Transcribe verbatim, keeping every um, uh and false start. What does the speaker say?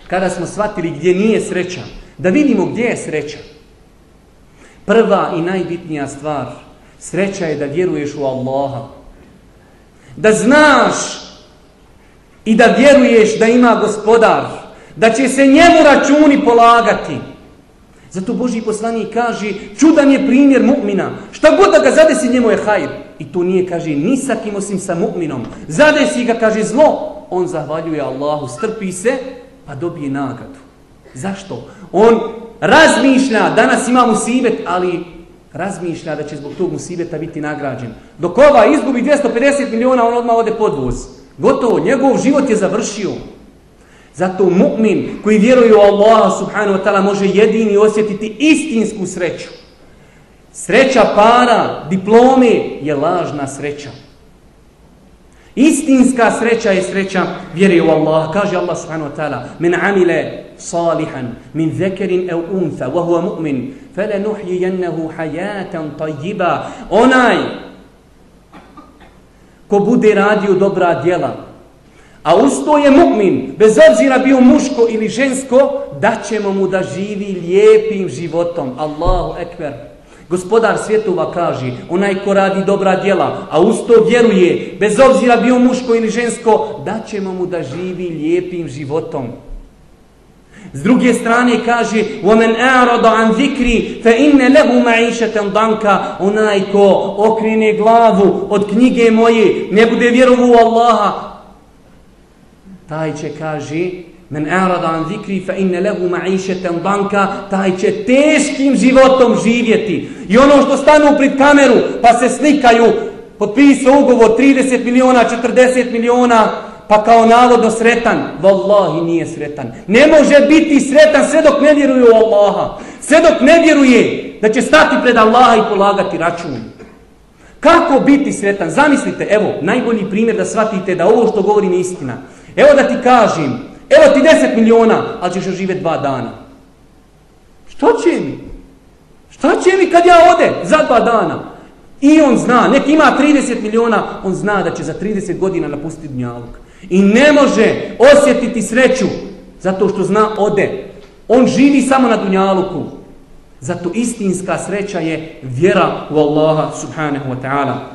kada smo shvatili gdje nije sreća, da vidimo gdje je sreća. Prva i najbitnija stvar, sreća je da vjeruješ u Allaha. Da znaš i da vjeruješ da ima gospodar, da će se njemu računi polagati. Zato Božji poslanik kaže, čudan je primjer mu'mina. Šta god da ga zadesi, njemu je hajr. I to nije, kaže, ni sa kim osim sa mu'minom. Zadesi ga, kaže, zlo. On zahvaljuje Allahu, strpi se, pa dobije nagradu. Zašto? On razmišlja, danas ima musibet, ali razmišlja da će zbog tog musibeta biti nagrađen. Dok ova izgubi dvjesto pedeset miliona, on odmah ode pod voz. Gotovo, njegov život je završio. Zato mu'min koji vjeruje u Allaha subhanahu wa ta'ala može jedini osjetiti istinsku sreću. Sreća para, diplome je lažna sreća. Istinska sreća je sreća vjere u Allaha. Kaže Allah subhanahu wa ta'ala: "Men amile salihan min zakarin aw untha wa huwa mu'min falanuhyiyannahu hayatan tayyiba." Onaj ko bude radio dobra djela, a usto je mu'min, bez obzira bio muško ili žensko, daćemo mu da živi lijepim životom. Allahu ekber. Gospodar svjetova kaže, onaj ko radi dobra djela, a usto vjeruje, bez obzira bio muško ili žensko, daćemo mu da živi lijepim životom. S druge strane kaže, وَمَنْ أَعْرَضَ عَنْ ذِكْرِ فَإِنَّ لَهُ مَعِيشَةً ضَنْكَ. Onaj ko okrene glavu od knjige moje, ne bude vjerovao u Allaha, taj će, kaže, men a'rada an zikri fa inna lahu ma'ishatan danka, taj će teškim životom živjeti. I ono što stanu pred kameru pa se slikaju, potpisao ugovor trideset miliona, četrdeset miliona, pa kao navodno sretan, vallahi nije sretan. Ne može biti sretan sve dok ne vjeruje u Allaha, sve dok ne vjeruje da će stati pred Allaha i polagati račun. Kako biti sretan? Zamislite, evo, najbolji primjer da shvatite da ovo što govorim je istina. Evo da ti kažem, evo ti deset miliona, ali ćeš živjeti dva dana. Što će mi? Što će mi kad ja ode za dva dana? I on zna, neki ima trideset miliona, on zna da će za trideset godina napustiti dunjaluk. I ne može osjetiti sreću zato što zna ode. On živi samo na dunjaluku. Zato istinska sreća je vjera u Allaha subhanahu wa ta'ala.